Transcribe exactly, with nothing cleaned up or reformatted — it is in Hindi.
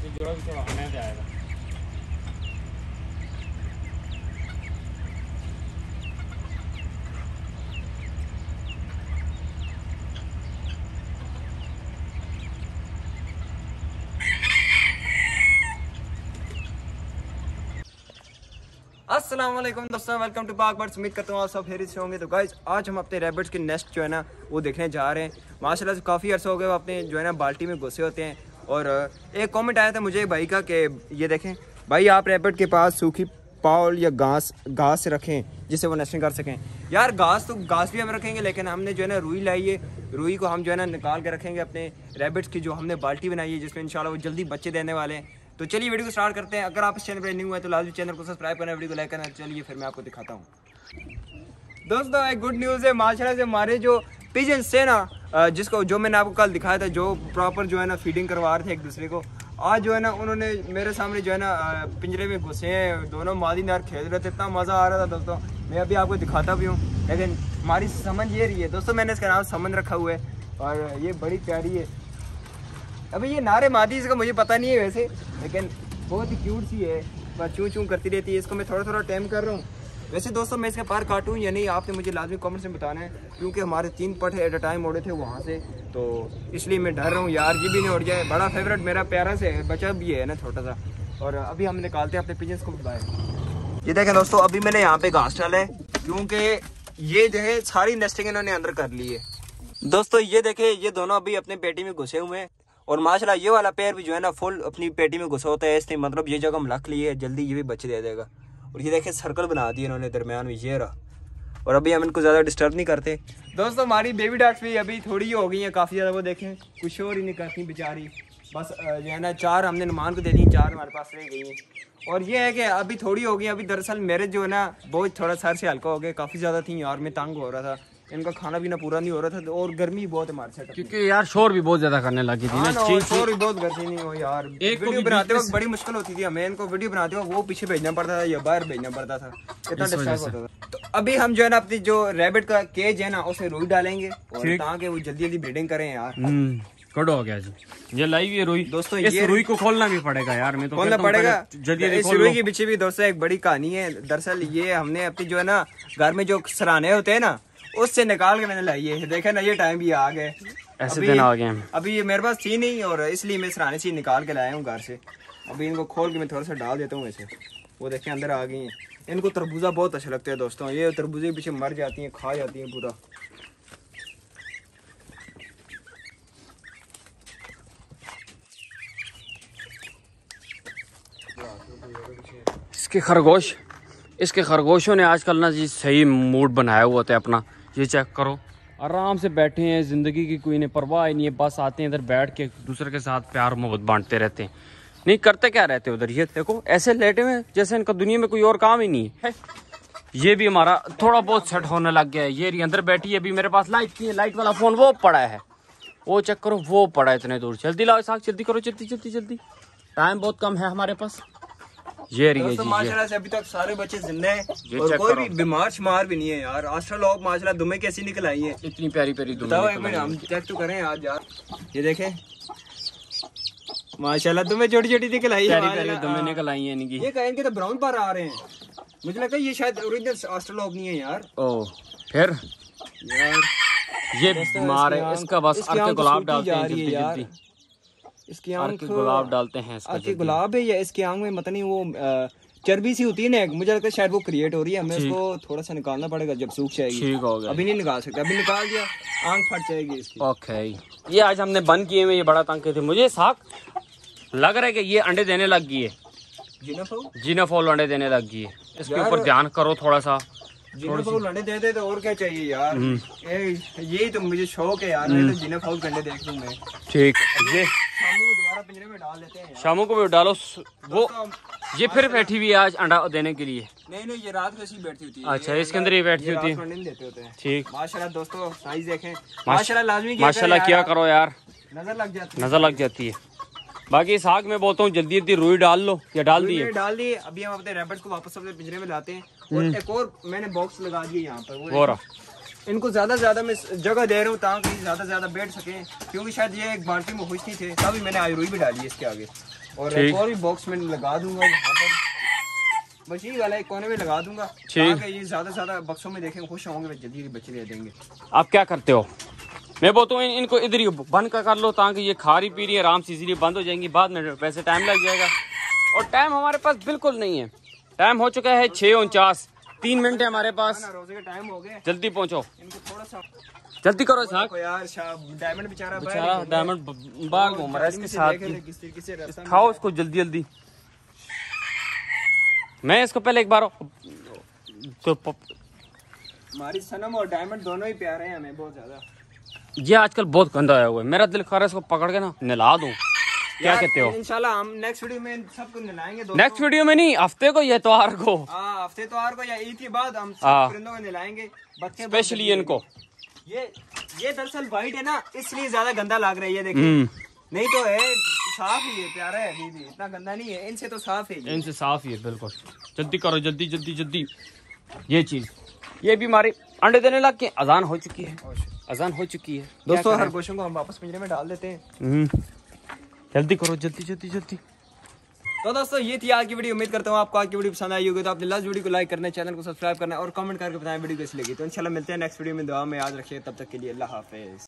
इससे जोड़ा भी थोड़ा हमें जाएगा। अस्सलाम वालेकुम दोस्तों, वेलकम टू पाक बर्ड्स। उम्मीद करता हूँ आप सब हेरी से होंगे। तो गाइस आज हम अपने रैबिट्स के नेस्ट जो है ना वो देखने जा रहे हैं। माशाल्लाह से काफ़ी अर्सा हो गया वो अपने जो है ना बाल्टी में घुसे होते हैं। और एक कमेंट आया था मुझे भाई का कि ये देखें भाई आप रैबिट के पास सूखी पाल या घास घास रखें जिससे वो नेस्टिंग कर सकें। यार घास तो घास भी हम रखेंगे, लेकिन हमने जो है ना रुई लाई है, रुई को हम जो है ना निकाल के रखेंगे अपने रैबिट्स की जो हमने बाल्टी बनाई है जिसमें इंशाल्लाह वो जल्दी बच्चे देने वाले हैं। तो चलिए वीडियो को स्टार्ट करते हैं। अगर आप इस चैनल पर न्यू है तो लाजमी चैनल को सब्सक्राइब करना, वीडियो को लाइक करना। चलिए फिर मैं आपको दिखाता हूँ। दोस्तों एक गुड न्यूज़ है माशाल्लाह से, हमारे जो पिजन्स थे ना जिसको जो मैंने आपको कल दिखाया था, जो प्रॉपर जो है ना फीडिंग करवा रहे थे एक दूसरे को, आज जो है ना उन्होंने मेरे सामने जो है ना पिंजरे में घुसे हैं। दोनों मादी नर खेल रहे थे, इतना मज़ा आ रहा था दोस्तों। मैं अभी आपको दिखाता भी हूँ, लेकिन हमारी समझ ये रही है दोस्तों, मैंने इसका नाम समन रखा हुआ है और ये बड़ी प्यारी है। अभी ये नारे मादी इसका मुझे पता नहीं है वैसे, लेकिन बहुत ही क्यूट सी है, पर चूँ चूँ करती रहती है। इसको मैं थोड़ा थोड़ा टाइम कर रहा हूँ। वैसे दोस्तों मैं इसका पार काटूँ या नहीं आपने मुझे लाजमी कमेंट्स में बताना है, क्योंकि हमारे तीन पट एट अ टाइम उड़े थे वहाँ से, तो इसलिए मैं डर रहा हूँ यार ये भी नहीं उड़ जाए। बड़ा फेवरेट मेरा प्यारा से बच्चा भी है ना छोटा सा। और अभी हम निकालते हैं अपने पिजन्स को बाहर। ये देखें दोस्तों, अभी मैंने यहाँ पे घास डाला है क्योंकि ये जो है सारी नेस्टिंग इन्होंने अंदर कर ली है। दोस्तों ये देखे ये दोनों अभी अपने पेटी में घुसे हुए हैं, और माशाल्लाह ये वाला पैर भी जो है ना फुल अपनी पेटी में घुसा होता है। इसलिए मतलब ये जगह हम रख लिए है, जल्दी ये भी बच्चे दे देगा। और ये देखे सर्कल बना दिए इन्होंने दरमियान में, ये रहा। और अभी हम इनको ज़्यादा डिस्टर्ब नहीं करते। दोस्तों हमारी बेबी डॉग्स भी अभी थोड़ी हो गई हैं काफ़ी ज़्यादा, वो देखें कुछ और ही नहीं करती बेचारी। बस जो है ना चार हमने नुमान को दे दी, चार हमारे पास रह गई हैं। और ये है कि अभी थोड़ी हो गई। अभी दरअसल मेरे जो है ना बहुत थोड़ा सर से हल्का हो गया, काफ़ी ज़्यादा थी और मैं तंग हो रहा था, इनका खाना पीना पूरा नहीं हो रहा था और गर्मी बहुत है हमारे साथ, क्योंकि यार शोर भी बहुत ज्यादा करने लगी थी ना, शोर भी बहुत करती नहीं हो यार। एक वीडियो बनाते वक्त बड़ी मुश्किल होती थी हमें, इनको वीडियो बनाते वक्त वो पीछे भेजना पड़ता था या बाहर भेजना पड़ता था, इतना डिस्टर्ब होता था। तो अभी हम जो है ना अपनी जो रैबिट का केज है ना उसे रुई डालेंगे और ताकि वो जल्दी जल्दी ब्रीडिंग करें यार। कट हो गया जी, ये लाई हुई रुई दोस्तों। इस रुई को खोलना भी पड़ेगा यार, मैं तो खोलना पड़ेगा। इस रुई के पीछे भी दोस्तों एक बड़ी कहानी है। दरअसल ये हमने अपनी जो है ना घर में जो सराहने होते हैं ना उससे निकाल के मैंने लाई है। देखे ना ये टाइम भी आ गए, ऐसे दिन आ गए। अभी ये मेरे पास थी नहीं और इसलिए मैं सराहने से निकाल के लाया हूँ घर से। अभी इनको खोल के मैं थोड़ा सा डाल देता हूँ ऐसे, वो देखें अंदर आ गई हैं। इनको तरबूजा बहुत अच्छा लगता है दोस्तों, ये तरबूजे के पीछे मर जाती हैं, खा जाती हैं पूरा। इसके खरगोश इसके खरगोशों ने आजकल ना जी सही मूड बनाया हुआ होता है अपना। ये चेक करो, आराम से बैठे हैं, ज़िंदगी की कोई नहीं परवाह नहीं है, बस आते हैं इधर बैठ के दूसरे के साथ प्यार मोहब्बत बांटते रहते हैं। नहीं करते क्या रहते उधर, ये देखो ऐसे लेटे हुए जैसे इनका दुनिया में कोई और काम ही नहीं है। ये भी हमारा थोड़ा बहुत सेट होने लग गया है। ये रही अंदर बैठी है, अभी मेरे पास लाइट की लाइट वाला फ़ोन वो पड़ा है, वो चेक करो वो पड़ा है इतने दूर। जल्दी लाओ साग, जल्दी करो, जल्दी जल्दी जल्दी, टाइम बहुत कम है हमारे पास। ये रही है माशाल्लाह से अभी तक सारे बच्चे जिंदा हैं और कोई भी बीमार शिमार भी नहीं है यार। आस्ट्रा लोग माशाल्लाह दुमे कैसी निकल आई है, इतनी प्यारी प्यारी दुमे। एक मिनट हम चेक तो करें आज यार। ये देखें माशाल्लाह दुमे छोटी छोटी निकल आई है, प्यारी प्यारी दुमे निकल आई है इनकी। ये कहेंगे तो ब्राउन पर आ रहे हैं, मुझे लगता है ये शायद ओरिजिनल आस्ट्रा लोग नहीं है यार। ओ फिर यार ये बीमार है, इसका बस अर्के गुलाब डालते हैं जल्दी जल्दी। इसकी आंख गुलाब डालते हैं, इसका गुलाब है या इसकी आंख में पता नहीं वो चर्बी सी होती है ना, मुझे लगता है शायद वो क्रिएट हो रही है। हमें इसको थोड़ा सा निकालना पड़ेगा जब सूख जाएगी। ठीक हो गया, अभी नहीं निकाल सकते, अभी निकाल दिया आंख फट जाएगी इसकी। ओके ये आज हमने बंद किए हुए, ये बड़ा तंग थे। मुझे साख लग रहा है कि ये अंडे देने लग गई है, जीनाफॉल अंडे देने लग गई है। इसके ऊपर ध्यान करो थोड़ा सा, जीनाफॉल अंडे दे दे तो और क्या चाहिए यार। यही तो मुझे शौक है यार, मैं तो जीनाफॉल अंडे देख लूं मैं। ठीक, ये शामू दोबारा पिंजरे में डाल लेते हैं, शामू को भी डालो। वो ये फिर बैठी हुई है आज अंडा देने के लिए। नहीं नहीं ये रात को ऐसी बैठती होती है। अच्छा इसके अंदर ही बैठती होती है, देते होते हैं। ठीक माशाल्लाह दोस्तों साइज देखें, माशाल्लाह लाजमी माशाल्लाह किया करो यार, नजर लग जाती है नजर लग जाती है। बाकी साग में बोलता हूँ जल्दी जल्दी रुई डाल लो, या डाल दी डाल दी। अभी हम अपने रैबिट्स को वापस अपने पिंजरे में लाते हैं और एक और मैंने बॉक्स लगा दिया यहाँ पर, वो रहा इनको ज्यादा ज्यादा मैं जगह दे रहा हूँ ताकि ज्यादा ज्यादा बैठ सके, क्योंकि शायद ये एक बाल्टी में खुश नहीं थे, तभी मैंने आयुर्वेद भी डाली है इसके आगे। और एक और भी बॉक्स में लगा दूंगा यहाँ पर, बस यही वाला एक कोने में लगा दूंगा ताकि ये ज्यादा ज्यादा बक्सों में देखेंगे खुश होंगे, जल्दी बच्चे दे देंगे। आप क्या करते हो? मैं बोलता हूँ इन, इनको इधर ही बंद का कर लो ताकि ये खा रही पी रही आराम से इजीली बंद हो जाएंगी, बाद में वैसे टाइम लग जाएगा। और टाइम हमारे पास बिल्कुल नहीं है, टाइम हो चुका है छः उनचास, तीन मिनट है हमारे पास, रोजे का टाइम हो गया, जल्दी पहुँचो, इनको थोड़ा सा जल्दी करो साहब। यार डायमंड बेचारा बेचारा डायमंड बाहर घूम रहा है इसके साथ, खाओ इसको जल्दी जल्दी। मैं इसको पहले एक बार तो हमारी सनम और डायमंड दोनों ही प्यारे हैं हमें बहुत ज्यादा। ये आजकल बहुत गंदा आया हुआ है, मेरा दिल कर रहा है इसको पकड़ के ना नहला दूं। क्या कहते हो? इंशाल्लाह हम नेक्स्ट वीडियो में सबको नहलाएंगे। नेक्स्ट वीडियो में नहीं, हफ्ते को, ये त्योहार को, हाँ हफ्ते त्योहार को या ईद के बाद हम सब परिंदों को नहलाएंगे, बच्चे स्पेशली इनको। ये ये दरअसल वाइट है ना, इसलिए ज्यादा गंदा लग रहा है, ये देखिए, नहीं तो है साफ ही है, प्यारा है, अभी भी इतना गंदा नहीं है, इनसे तो साफ है, इनसे साफ ही है बिल्कुल। जल्दी करो जल्दी जल्दी जल्दी। ये चीज, ये भी हमारे अंडे देने लग के, अजान हो चुकी है, अजान हो चुकी है दोस्तों। खरगोशों को हम वापस पिंजरे में डाल देते हैं, जल्दी करो जल्दी जल्दी जल्दी। तो दोस्तों ये थी आज की वीडियो, उम्मीद करता हूँ आपको आज की वीडियो पसंद आई होगी, तो आपने लास्ट वीडियो को लाइक करना है, चैनल को सब्सक्राइब करना है और कमेंट करके बताएं वीडियो कैसी लगी। तो इंशाल्लाह मिलते हैं नेक्स्ट वीडियो में, दुआ में याद रखिए, तब तक के लिए अल्लाह हाफिज।